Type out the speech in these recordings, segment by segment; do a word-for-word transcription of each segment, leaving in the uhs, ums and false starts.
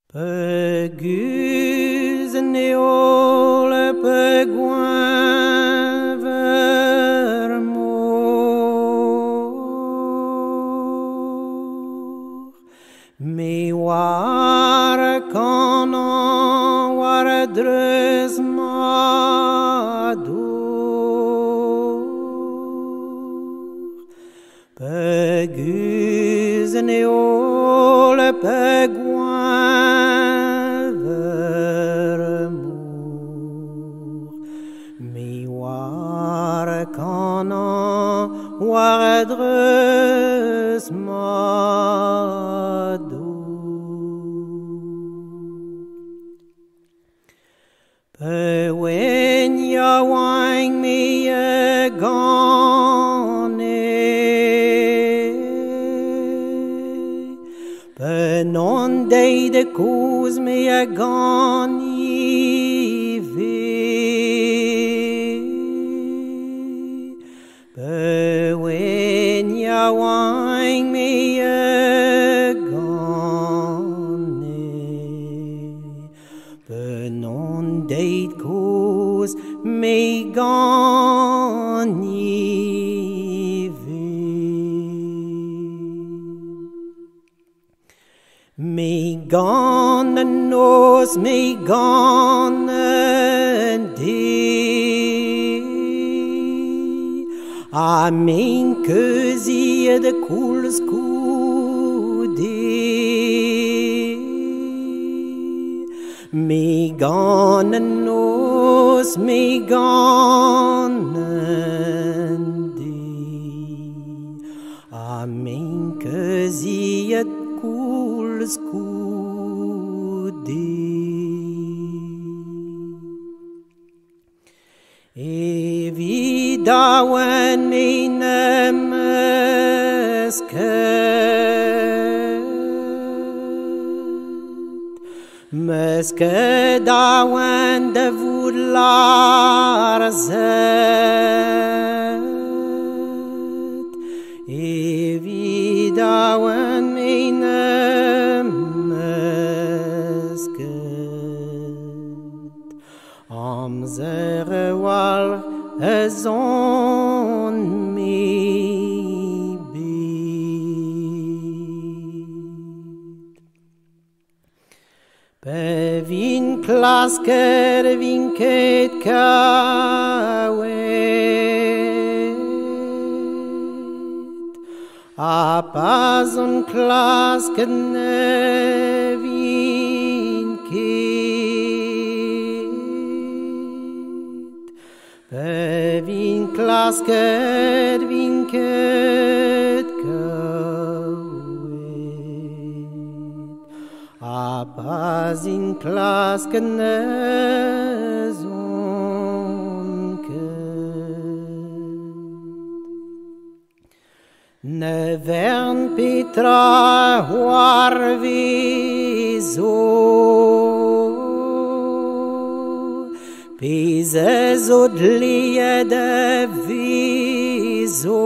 Pe guzneole, pe goin vermour, mi oare canon, oare drăz madur, pe guzneole, pe goin canon, oare drăz madur. Pe wen ya wang mi e gane, pe non dei de cuz mi e gani pe wen ya wang mi e gane, pe non deit cuz mi gani mi gane nos mi gane di a min közie de kuls kudi mi gane nos mi gane di a min közie de kuls kudi e vida wen mi nemesket mesket da wen de vudlar zet e vida wen mi nemesket am zere wal ezon mi bid pe vin klasker vinket kawet a pazon klasker ne vinket pe vin klasker vinket kawet a pazin klasker ne ne vern petra hoar viso pise zodlie de viso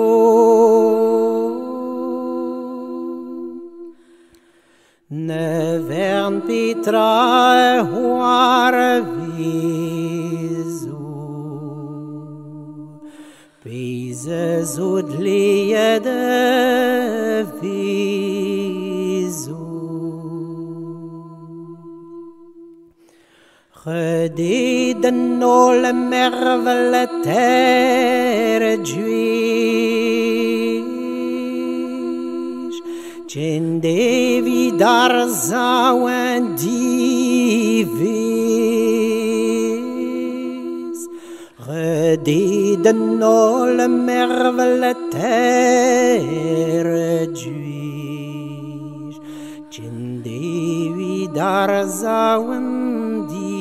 ne vern petra hoar viso pise zodlie de viso Redi de nole mervele terre juish Cen devi dar zawen divis Redi de nole mervele terre juish Cen devi dar zawen divis